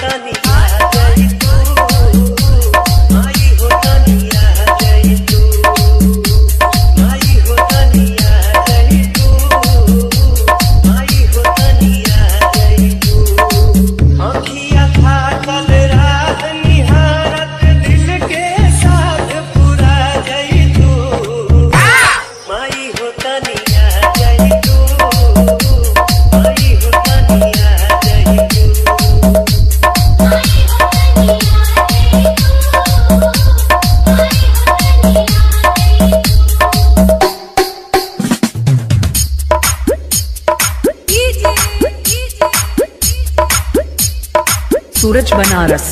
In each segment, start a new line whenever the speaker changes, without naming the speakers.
सूरज बनारस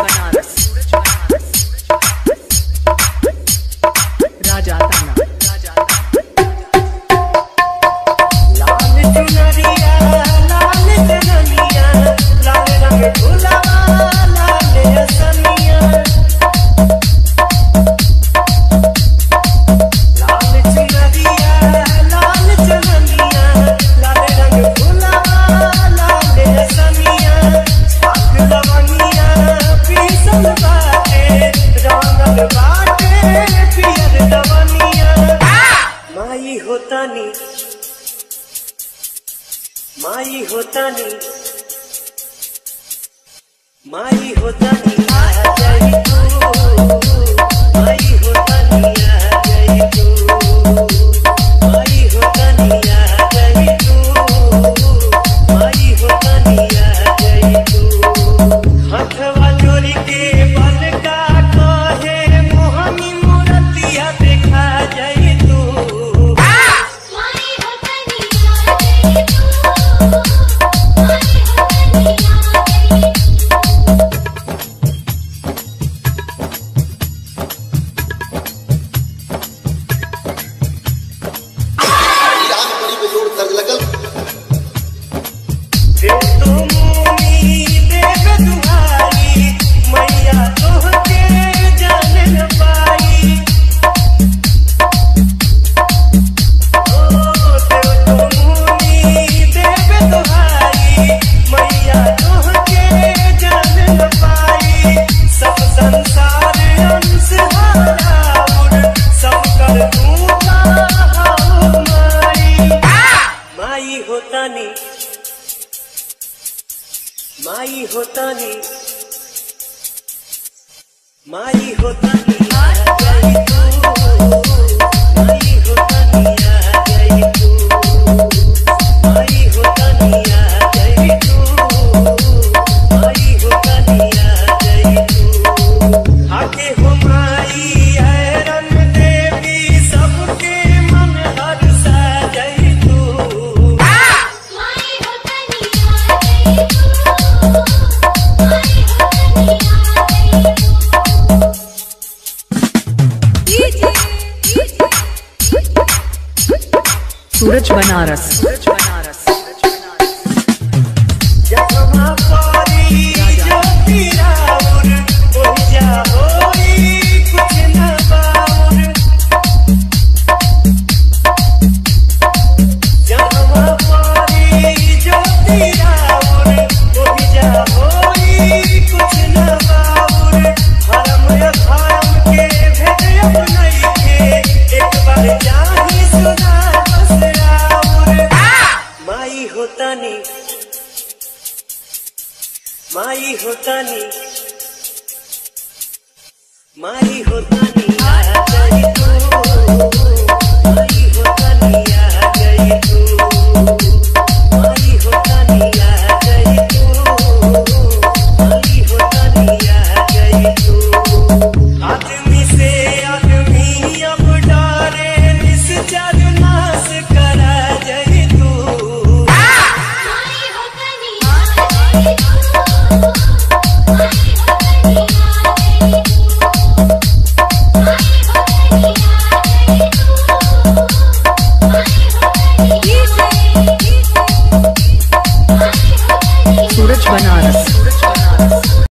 राजा ताना
लाल चुनरिया लाल चननिया लाल रंग गुलाबा लाल असनिया लाल चुनरिया लाल चननिया लाल रंग गुलाबा लाल असनिया लवंगिया पीसल बाटे रंगल बाटे पियर लवंगिया माई होतानी माई होतानी माई होतानी आ जाई तू माई होतानी आ जाई तू माई होतानी आ जाई तू माई होतानी आ जाई तू हथवा जोड़ी के बल का कहे मोहनी मूर्तिया देखा जाई तू
माई होतानी आ जाई तू माई होतानी आ जाई
माई होतानी माई होतानी आ जाई तू माई होतानी आ जाई तू माई होतानी आ जाई तू माई होतानी आ जाई तू आके हो माई ऐरन देवी सबके मन हरसा जाई तू
माई होतानी आ जाई तू
सूरज बनारस
जहाँ पारी ज्योति राउर ओहिजा होई कुछ न बाउर जहाँ पारी ज्योति राउर ओहिजा होई कुछ न बाउर हरम अधर्म के भेद अपनइके एक बार जाहि सुना बस राउर माई होतानी माई होतानी माई होतानी